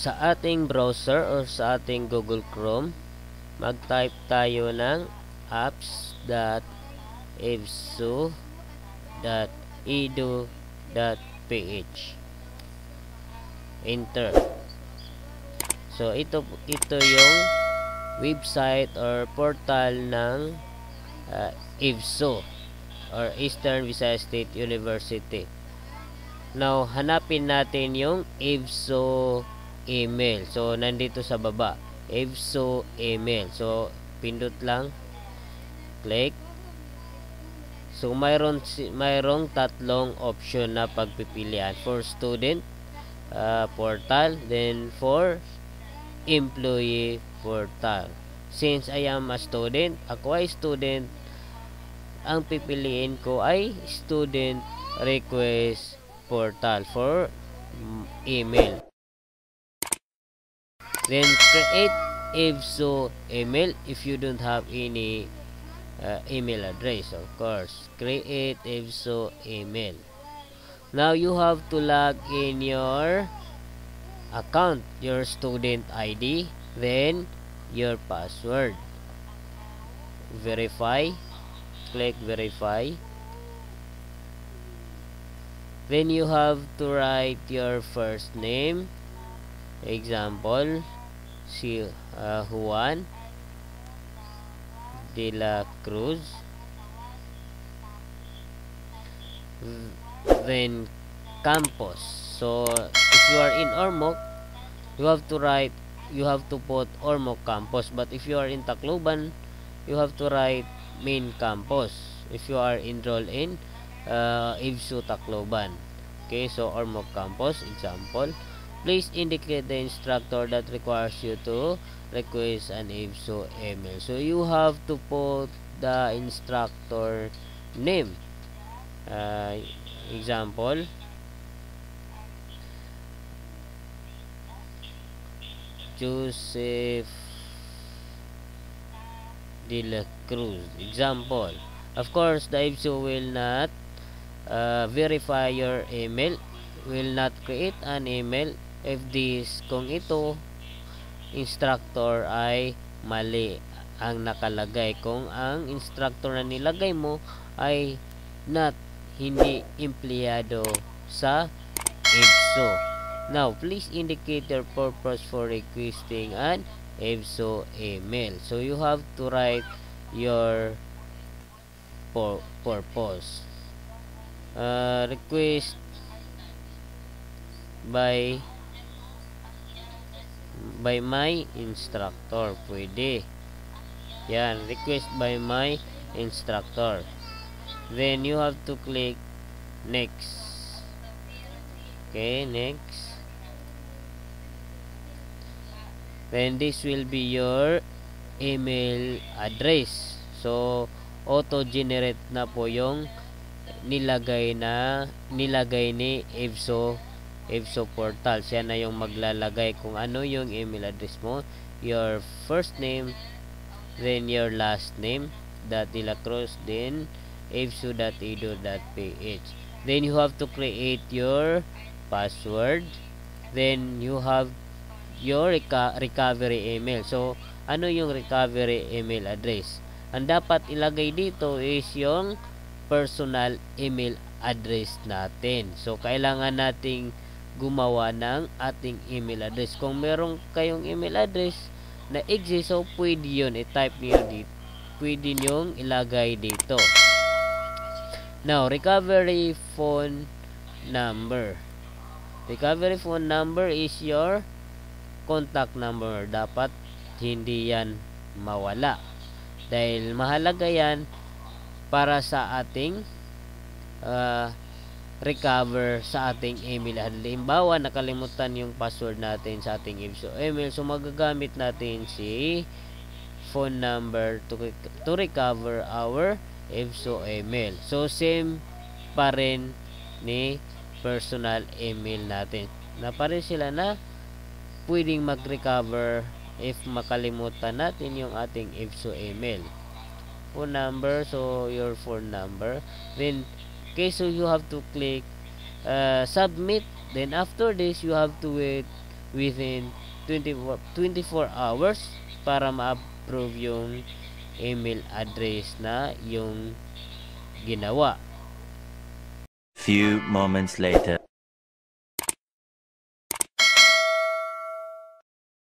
sa ating browser or sa ating Google Chrome, mag-type tayo ng apps.evsu.edu.ph. Enter. So ito yung website or portal ng EVSU or Eastern Visayas State University. Now, hanapin natin yung EVSU email. So, nandito sa baba. EVSU email. So, pindot lang. Click. So, mayroong tatlong option na pagpipilian. For student portal, then for employee portal. Since I am a student, ako ay student, ang pipiliin ko ay student request portal for email. Then create EVSU email if you don't have any email address. Of course, create EVSU email. Now you have to log in your account, your student ID, then your password. Verify. Click verify. Then you have to write your first name. Example, Juan de la Cruz. Then campus. So if you are in Ormoc, you have to put Ormoc campus. But if you are in Tacloban, you have to write main campus. If you are enrolled in EVSU Tacloban. Okay, so Ormoc campus, example. Please indicate the instructor that requires you to request an EVSU email. So you have to put the instructor name. Example, Joseph de la Cruz. Example. Of course, the EVSU will not verify your email, will not create an email if kung ito instructor ay mali ang nakalagay, kung ang instructor na nilagay mo ay hindi empleyado sa EVSU. Now, please indicate your purpose for requesting an EVSU email. So you have to write your purpose. Request by my instructor. Pwede. Yan. Request by my instructor. Then you have to click next. Okay, next. Then this will be your email address. So auto-generate na po yung nilagay ni EVSU portal. Siya na yung maglalagay kung ano yung email address mo, your first name, then your last name, de la Cruz, then evsu.edu.ph. Then you have to create your password. Then you have your recovery email. So ano yung recovery email address? Ang dapat ilagay dito is yung personal email address natin. So kailangan nating gumawa ng ating email address. Kung meron kayong email address na exist, so pwede yun i-type niyo dito. Pwede nyong ilagay dito. Now, recovery phone number. Recovery phone number is your contact number. Dapat hindi yan mawala. Dahil mahalaga yan para sa ating recover sa ating email. Halimbawa, nakalimutan yung password natin sa ating EVSU email. So, magagamit natin si phone number to recover our EVSU email. So, same pa rin ni personal email natin. Na pa rin sila na pwedeng mag-recover if makalimutan natin yung ating EVSU email. Phone number, so your phone number. Then, okay, so you have to click submit. Then after this, you have to wait within 24 hours para ma-approve yung email address na yung ginawa. Few moments later.